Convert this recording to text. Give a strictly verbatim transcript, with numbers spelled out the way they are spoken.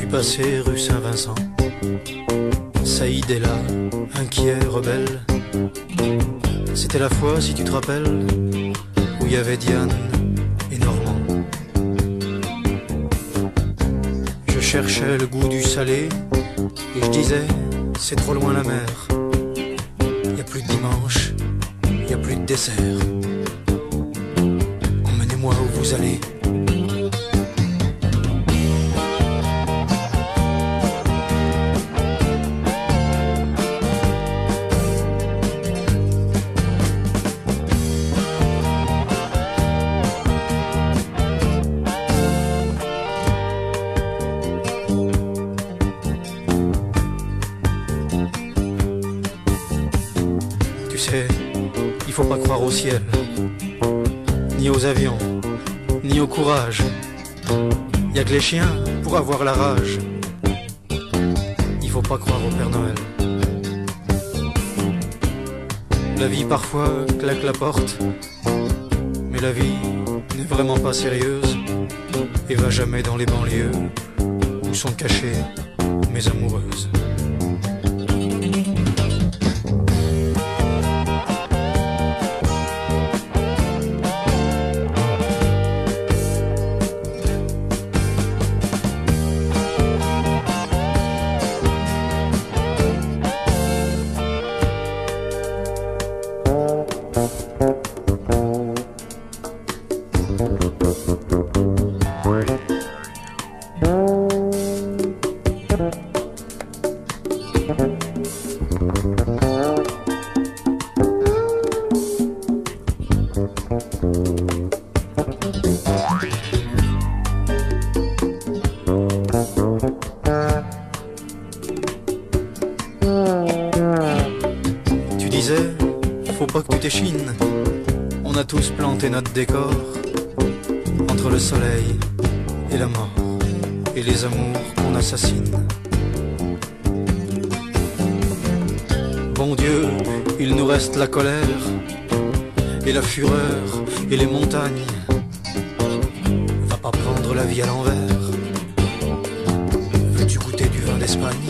passé rue Saint-Vincent. Saïd est là, inquiet, rebelle. C'était la fois, si tu te rappelles, où il y avait Diane et Normand. Je cherchais le goût du salé et je disais, c'est trop loin la mer. Y a plus de dimanche, y a plus de dessert. Emmenez-moi où vous allez. Il faut pas croire au ciel, ni aux avions, ni au courage. Y a que les chiens pour avoir la rage. Il faut pas croire au Père Noël. La vie parfois claque la porte, mais la vie n'est vraiment pas sérieuse et va jamais dans les banlieues où sont cachées mes amoureuses. On a tous planté notre décor entre le soleil et la mort et les amours qu'on assassine. Bon Dieu, il nous reste la colère et la fureur et les montagnes. Va pas prendre la vie à l'envers. Veux-tu goûter du vin d'Espagne ?